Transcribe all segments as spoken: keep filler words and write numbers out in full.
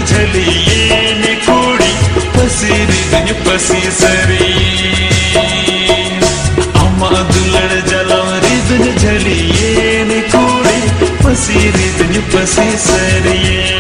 झलिए ने कोड़ी पसी रिदन पसी सरी अम्मा दुलड़ जलम रिदन झलिए ने कोड़ी पसी रिदन पसी सरी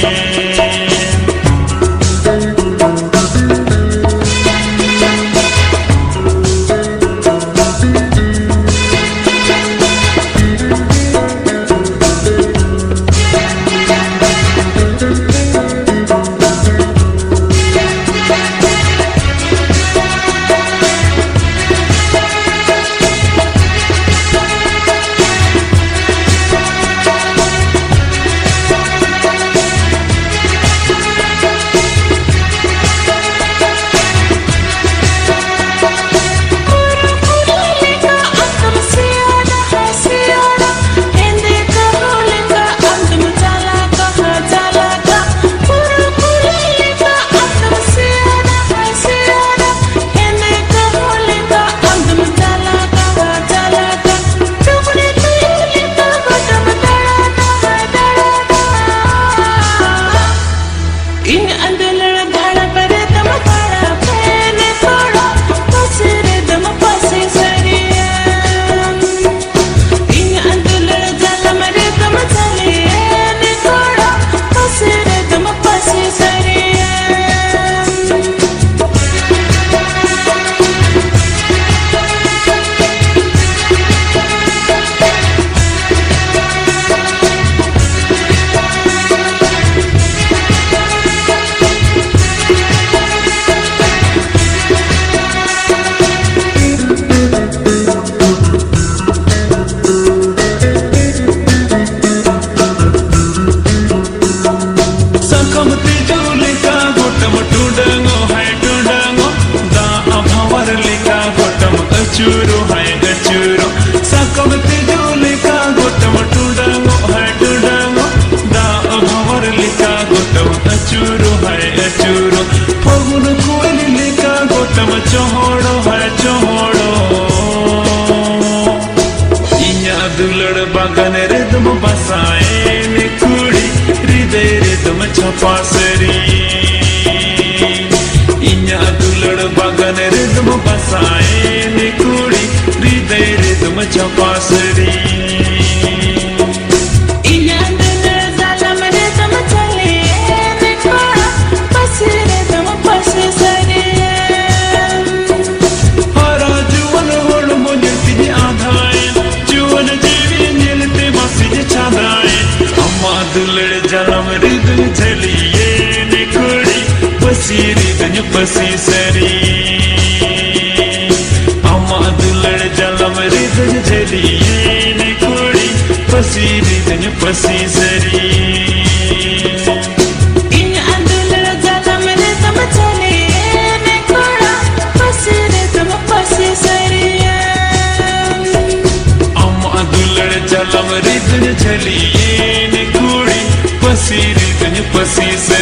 चूरो है गचूरो सकम तिजोले का गोटम टूडंगो है टूडंगो दा भवर लिखा गोटम अचूरो है अचूरो फगुन कोयल लिखा गोटम चोहड़ो है चोहड़ो इन्या दुलड़ बगन रिदम बसाए ने कुड़ी हृदय रिदम छपा सरी इन्या दुलड़ बगन रिदम बसाए ने कुड़ी हृदय रिदम छपा सरी दुलड़ जलम रिदन झलिए ने कुड़ी पसी रिदन पसी सरी अम्मा दुलड़ जलम रिदन झलिए ने कुड़ी पसी रिदन पसी सरी जलम रिदन झलिए ने कुड़ी पसी रिदन पसी सरी।